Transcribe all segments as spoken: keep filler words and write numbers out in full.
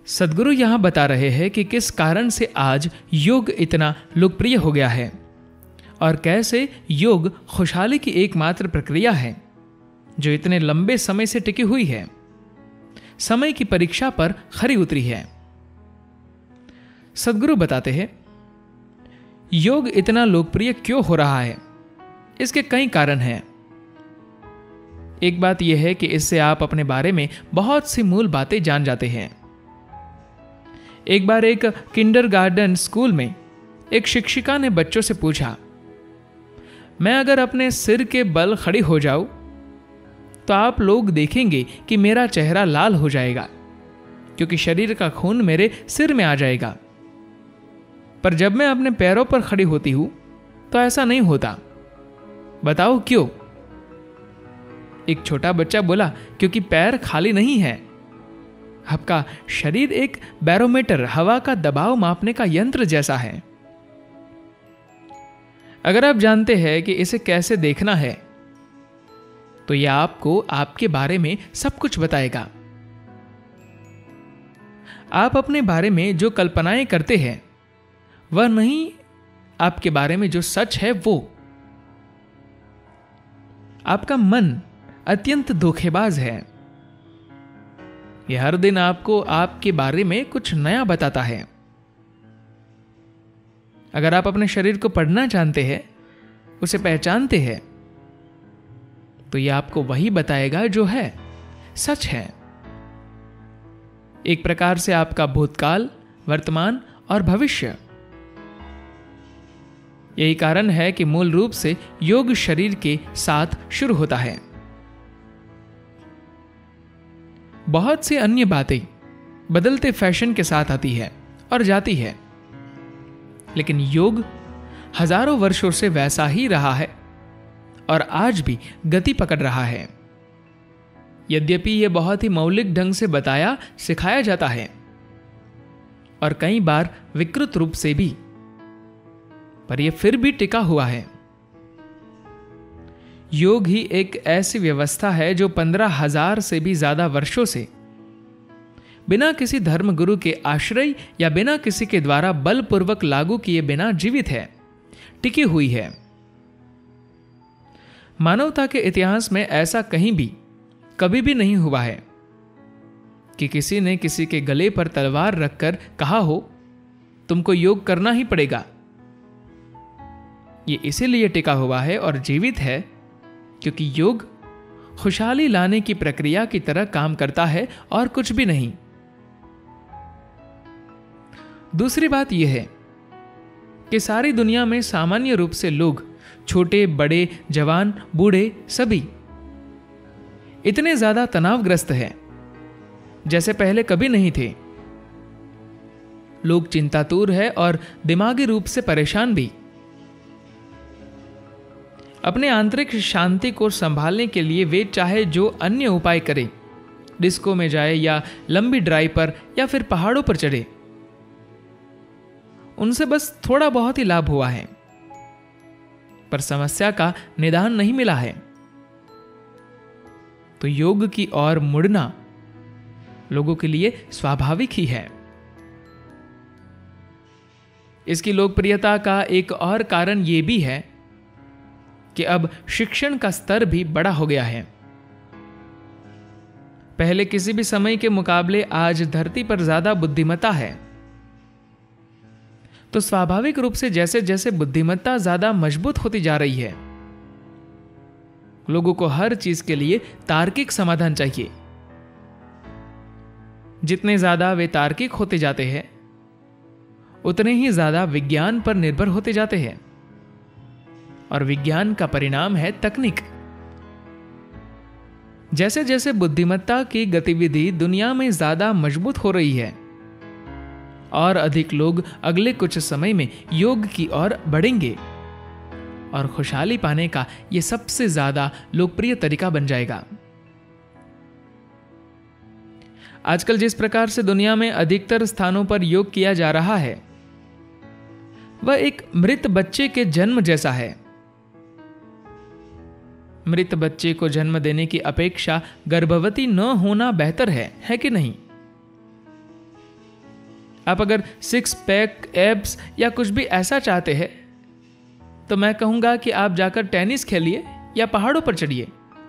सद्गुरु यहाँ बता रहे हैं कि किस कारण से आज योग इतना लोकप्रिय हो गया है और कैसे योग खुशहाली की एकमात्र प्रक्रिया है जो इतने लंबे समय से टिकी हुई है, समय की परीक्षा पर खरी उतरी है। सद्गुरु बताते हैं, योग इतना लोकप्रिय क्यों हो रहा है, इसके कई कारण हैं। एक बात यह है कि इससे आप अपने बारे में बहुत सी मूल बातें जान जाते हैं। एक बार एक किंडरगार्टन स्कूल में एक शिक्षिका ने बच्चों से पूछा, मैं अगर अपने सिर के बल खड़ी हो जाऊं तो आप लोग देखेंगे कि मेरा चेहरा लाल हो जाएगा क्योंकि शरीर का खून मेरे सिर में आ जाएगा, पर जब मैं अपने पैरों पर खड़ी होती हूं तो ऐसा नहीं होता। बताओ क्यों? एक छोटा बच्चा बोला, क्योंकि पैर खाली नहीं है। आपका शरीर एक बैरोमीटर, हवा का दबाव मापने का यंत्र जैसा है। अगर आप जानते हैं कि इसे कैसे देखना है तो यह आपको आपके बारे में सब कुछ बताएगा। आप अपने बारे में जो कल्पनाएं करते हैं वह नहीं, आपके बारे में जो सच है वो। आपका मन अत्यंत धोखेबाज है। यह हर दिन आपको आपके बारे में कुछ नया बताता है। अगर आप अपने शरीर को पढ़ना जानते हैं, उसे पहचानते हैं, तो यह आपको वही बताएगा जो है, सच है। एक प्रकार से आपका भूतकाल, वर्तमान और भविष्य। यही कारण है कि मूल रूप से योग शरीर के साथ शुरू होता है। बहुत सी अन्य बातें बदलते फैशन के साथ आती है और जाती है, लेकिन योग हजारों वर्षों से वैसा ही रहा है और आज भी गति पकड़ रहा है। यद्यपि यह बहुत ही मौलिक ढंग से बताया सिखाया जाता है और कई बार विकृत रूप से भी, पर यह फिर भी टिका हुआ है। योग ही एक ऐसी व्यवस्था है जो पंद्रह हजार से भी ज्यादा वर्षों से बिना किसी धर्मगुरु के आश्रय या बिना किसी के द्वारा बलपूर्वक लागू किए बिना जीवित है, टिकी हुई है। मानवता के इतिहास में ऐसा कहीं भी कभी भी नहीं हुआ है कि किसी ने किसी के गले पर तलवार रखकर कहा हो, तुमको योग करना ही पड़ेगा। यह इसीलिए टिका हुआ है और जीवित है क्योंकि योग खुशहाली लाने की प्रक्रिया की तरह काम करता है और कुछ भी नहीं। दूसरी बात यह है कि सारी दुनिया में सामान्य रूप से लोग, छोटे बड़े, जवान बूढ़े, सभी इतने ज्यादा तनावग्रस्त हैं जैसे पहले कभी नहीं थे। लोग चिंतातुर है और दिमागी रूप से परेशान भी। अपने आंतरिक शांति को संभालने के लिए वे चाहे जो अन्य उपाय करें, डिस्को में जाए या लंबी ड्राइव पर या फिर पहाड़ों पर चढ़े, उनसे बस थोड़ा बहुत ही लाभ हुआ है, पर समस्या का निदान नहीं मिला है। तो योग की ओर मुड़ना लोगों के लिए स्वाभाविक ही है। इसकी लोकप्रियता का एक और कारण यह भी है कि अब शिक्षण का स्तर भी बड़ा हो गया है। पहले किसी भी समय के मुकाबले आज धरती पर ज्यादा बुद्धिमत्ता है, तो स्वाभाविक रूप से जैसे जैसे बुद्धिमत्ता ज्यादा मजबूत होती जा रही है, लोगों को हर चीज के लिए तार्किक समाधान चाहिए। जितने ज्यादा वे तार्किक होते जाते हैं, उतने ही ज्यादा विज्ञान पर निर्भर होते जाते हैं, और विज्ञान का परिणाम है तकनीक। जैसे जैसे बुद्धिमत्ता की गतिविधि दुनिया में ज्यादा मजबूत हो रही है, और अधिक लोग अगले कुछ समय में योग की ओर बढ़ेंगे और खुशहाली पाने का यह सबसे ज्यादा लोकप्रिय तरीका बन जाएगा। आजकल जिस प्रकार से दुनिया में अधिकतर स्थानों पर योग किया जा रहा है, वह एक मृत बच्चे के जन्म जैसा है। मृत बच्चे को जन्म देने की अपेक्षा गर्भवती न होना बेहतर है, है कि नहीं? आप अगर सिक्स पैक एब्स या कुछ भी ऐसा चाहते हैं तो मैं कहूंगा कि आप जाकर टेनिस खेलिए या पहाड़ों पर चढ़िए।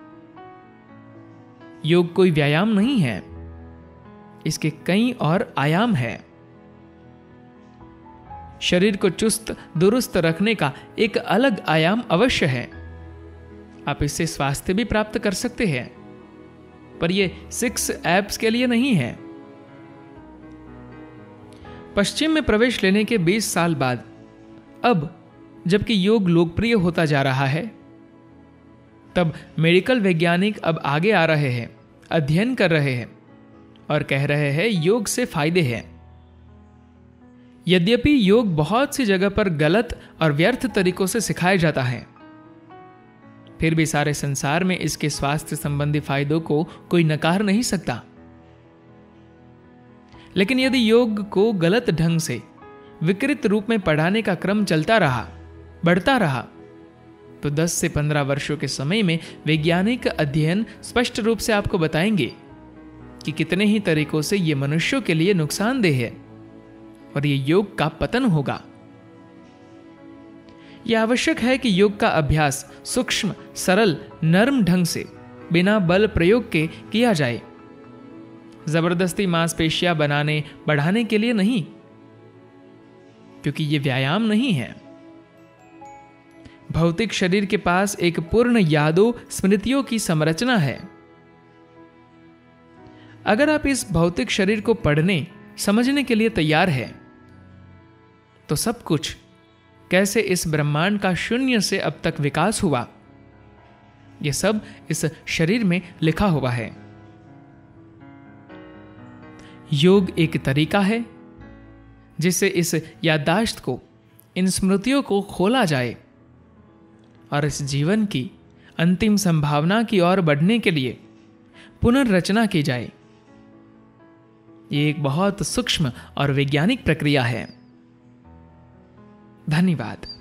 योग कोई व्यायाम नहीं है, इसके कई और आयाम हैं। शरीर को चुस्त दुरुस्त रखने का एक अलग आयाम अवश्य है। आप इससे स्वास्थ्य भी प्राप्त कर सकते हैं, पर यह सिक्स एब्स के लिए नहीं है। पश्चिम में प्रवेश लेने के बीस साल बाद, अब जबकि योग लोकप्रिय होता जा रहा है, तब मेडिकल वैज्ञानिक अब आगे आ रहे हैं, अध्ययन कर रहे हैं और कह रहे हैं योग से फायदे हैं। यद्यपि योग बहुत सी जगह पर गलत और व्यर्थ तरीकों से सिखाया जाता है, फिर भी सारे संसार में इसके स्वास्थ्य संबंधी फायदों को कोई नकार नहीं सकता। लेकिन यदि योग को गलत ढंग से विकृत रूप में पढ़ाने का क्रम चलता रहा, बढ़ता रहा, तो दस से पंद्रह वर्षों के समय में वैज्ञानिक अध्ययन स्पष्ट रूप से आपको बताएंगे कि कितने ही तरीकों से यह मनुष्यों के लिए नुकसानदेह है और यह योग का पतन होगा। यह आवश्यक है कि योग का अभ्यास सूक्ष्म, सरल, नर्म ढंग से बिना बल प्रयोग के किया जाए। जबरदस्ती मांसपेशियां बनाने बढ़ाने के लिए नहीं, क्योंकि यह व्यायाम नहीं है। भौतिक शरीर के पास एक पूर्ण यादों स्मृतियों की संरचना है। अगर आप इस भौतिक शरीर को पढ़ने समझने के लिए तैयार है, तो सब कुछ कैसे इस ब्रह्मांड का शून्य से अब तक विकास हुआ, यह सब इस शरीर में लिखा हुआ है। योग एक तरीका है जिससे इस याददाश्त को, इन स्मृतियों को खोला जाए और इस जीवन की अंतिम संभावना की ओर बढ़ने के लिए पुनर्रचना की जाए। ये एक बहुत सूक्ष्म और वैज्ञानिक प्रक्रिया है। धन्यवाद।